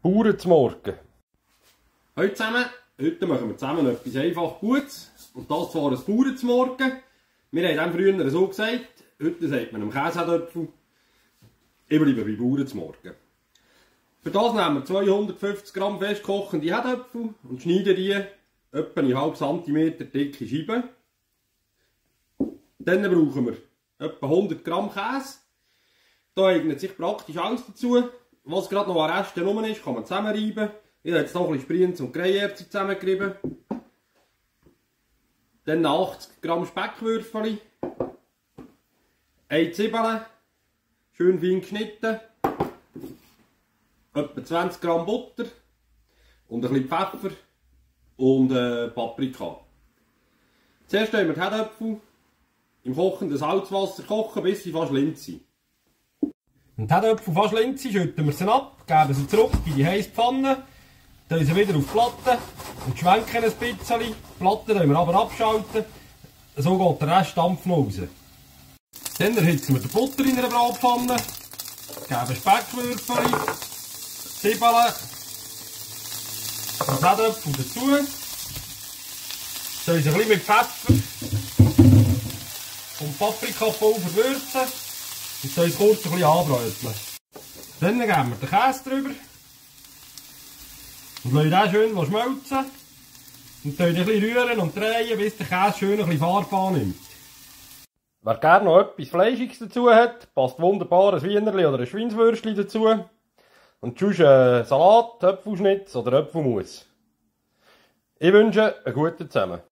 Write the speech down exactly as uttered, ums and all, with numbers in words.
Bauern zum Morgen. Heute zusammen, heute machen wir zusammen etwas einfach Gutes. Und das zwar ein Bauern zum Morgen. Wir haben dem früher so gesagt, heute sagt man einem Käsetöpfel. Ich bleibe bei Bauern zum Morgen. Für das nehmen wir zweihundertfünfzig Gramm festkochende Herdöpfel und schneiden die etwa einen halben Zentimeter dicke Scheiben. Dann brauchen wir etwa hundert Gramm Käse. Da eignet sich praktisch alles dazu. Was gerade noch an Resten rum ist, kann man zusammenreiben. Ich habe jetzt noch ein bisschen Sprinz und Greyerzen zusammengerieben. Dann achtzig Gramm Speckwürfel. Eine Zwiebel, schön fein geschnitten. Etwa zwanzig Gramm Butter. Und ein bisschen Pfeffer und äh, Paprika. Zuerst stellen wir die Herdöpfel im kochenden Salzwasser kochen, bis sie fast lind sind. Wenn die Herdöpfel fast lind sind, schütten wir sie ab, geben sie zurück in die heiße Pfanne, tun sie wieder auf die Platte und schwenken ein bisschen. Die Platte wir aber abschalten, so geht der Rest Dampf noch raus. Dann erhitzen wir die Butter in einer Bratpfanne, geben Speckwürfel, Zwiebeln und Herdöpfel dazu. Tun sie ein bisschen mit Pfeffer und Paprikapulver würzen. Jetzt soll ich es kurz ein bisschen anbräteln. Dann geben wir den Käse drüber. Und lassen den schön schmelzen. Und dann ein bisschen rühren und drehen, bis der Käse schön ein bisschen Farbe annimmt. Wer gerne noch etwas Fleischiges dazu hat, passt wunderbar ein Wienerli oder ein Schweinswürstchen dazu. Und sonst äh, Salat, Äpfelschnitz oder Äpfelmus. Ich wünsche einen guten zusammen.